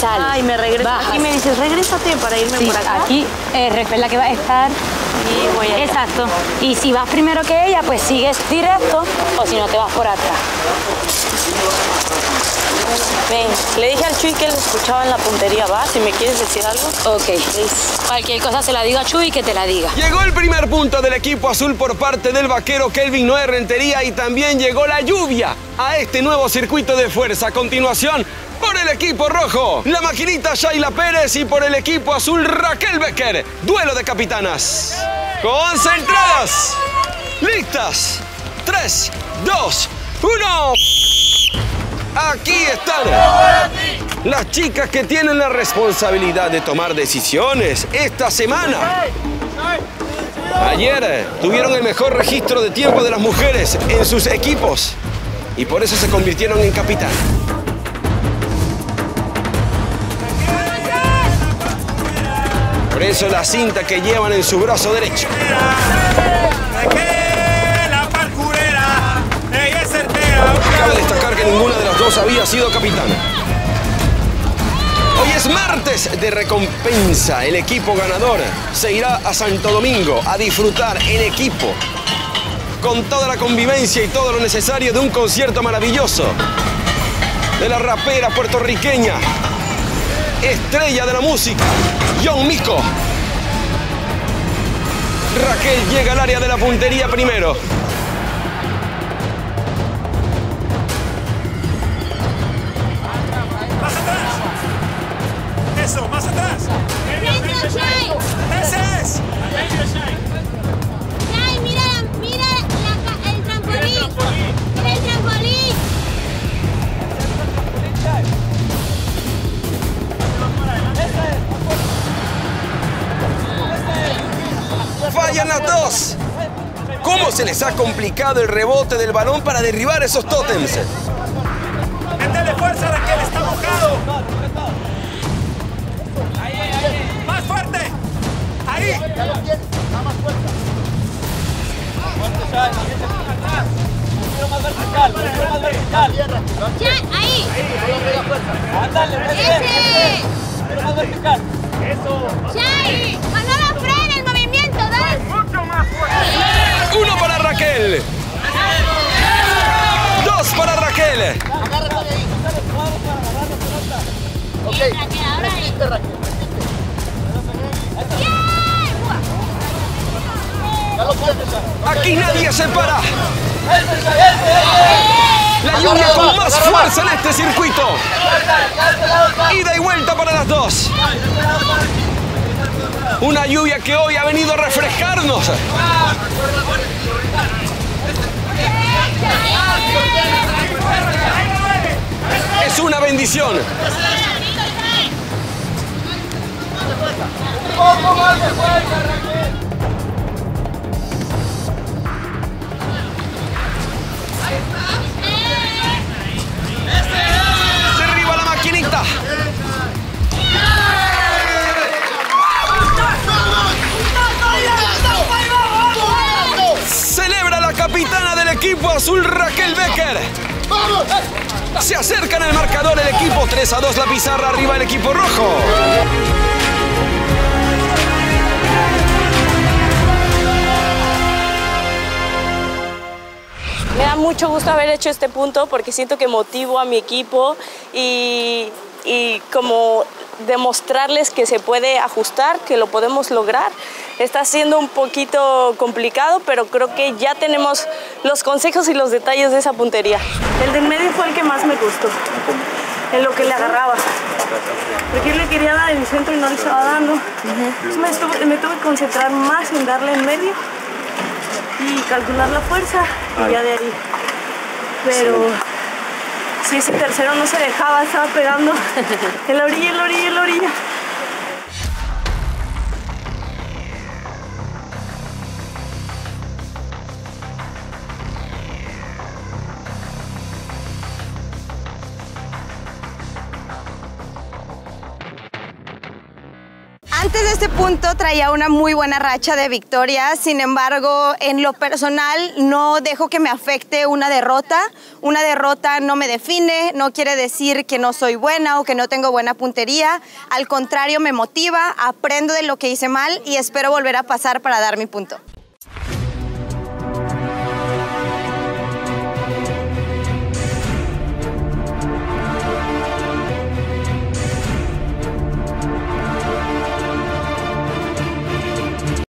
sales. Ay, me regreso. Aquí me dices, regrésate para irme por acá. Aquí es la que va a estar. Y voy allá. Exacto. Y si vas primero que ella, pues sigues directo, o si no te vas por atrás. Ven, le dije al Chuy que él escuchaba en la puntería, ¿va? Si me quieres decir algo. Ok. Cualquier cosa se la digo a Chuy que te la diga. Llegó el primer punto del equipo azul por parte del vaquero Kelvin Noé Rentería y también llegó la lluvia a este nuevo circuito de fuerza. A continuación, por el equipo rojo, la maquinita Shayla Pérez y por el equipo azul Raquel Becker. Duelo de capitanas. Concentradas. Listas. 3, 2, 1. Aquí están las chicas que tienen la responsabilidad de tomar decisiones esta semana. Ayer tuvieron el mejor registro de tiempo de las mujeres en sus equipos y por eso se convirtieron en capitán. Por eso la cinta que llevan en su brazo derecho. Cabe destacar que ninguna de las dos había sido capitana. Hoy es martes de recompensa. El equipo ganador se irá a Santo Domingo a disfrutar en equipo con toda la convivencia y todo lo necesario de un concierto maravilloso de la rapera puertorriqueña, estrella de la música, John Mico. Raquel llega al área de la puntería primero. Eso, más atrás. Ese es. Shai, mira el trampolín. Mira el trampolín. Fallan las dos. ¿Cómo se les ha complicado el rebote del balón para derribar esos tótems? Métele fuerza, Raquel, está mojado. Más fuerte. Ahí. Shai, ahí. Ese. Shai, cuando lo frena el movimiento, dale. Mucho más fuerte. Uno para Raquel. Dos para Raquel. Bien, Raquel, ahora ahí. Aquí nadie se para. La lluvia con más fuerza en este circuito. Ida y vuelta para las dos. Una lluvia que hoy ha venido a refrescarnos. Es una bendición. Derriba la maquinita. Celebra la capitana del equipo azul, Raquel Becker. Se acerca en el marcador el equipo. 3-2 la pizarra, arriba el equipo rojo. Me da mucho gusto haber hecho este punto porque siento que motivo a mi equipo y como demostrarles que se puede ajustar, que lo podemos lograr. Está siendo un poquito complicado, pero creo que ya tenemos los consejos y los detalles de esa puntería. El del medio fue el que más me gustó, en lo que le agarraba. Porque yo le quería dar en el centro y no le estaba dando. Entonces me tuve que concentrar más en darle en medio y calcular la fuerza y ya de ahí. Pero si ese tercero no se dejaba, estaba pegando en la orilla, en la orilla, en la orilla. Antes de este punto traía una muy buena racha de victorias, sin embargo, en lo personal no dejo que me afecte una derrota. Una derrota no me define, no quiere decir que no soy buena o que no tengo buena puntería. Al contrario, me motiva, aprendo de lo que hice mal y espero volver a pasar para dar mi punto.